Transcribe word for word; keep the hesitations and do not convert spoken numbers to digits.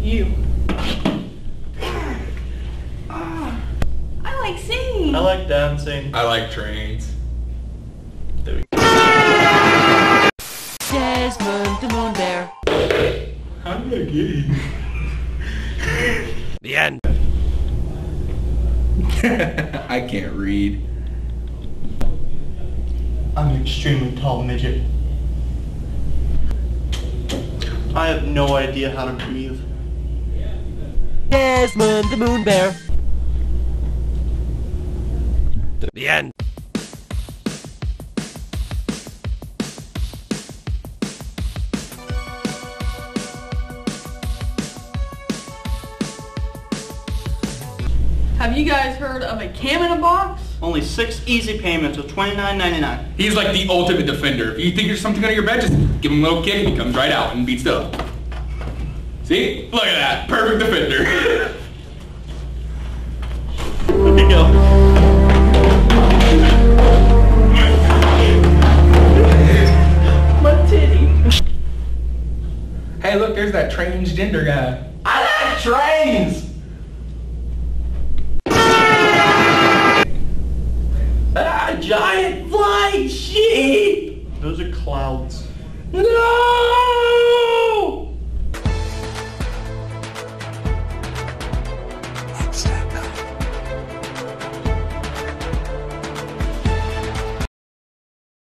You. I like singing. I like dancing. I like trains. There we go. Desmond the Moon Bear. I'm a gay. The end. I can't read. I'm an extremely tall midget. I have no idea how to breathe. Desmond the Moon Bear. The end. Have you guys heard of a cam in a box? Only six easy payments of twenty-nine ninety-nine. He's like the ultimate defender. If you think there's something under your bed, just give him a little kick and he comes right out and beats stuff. See? Look at that. Perfect defender. There we go. My titty. Hey, look, there's that transgender guy. I like trains! Ah, giant flying sheep! Those are clouds. No!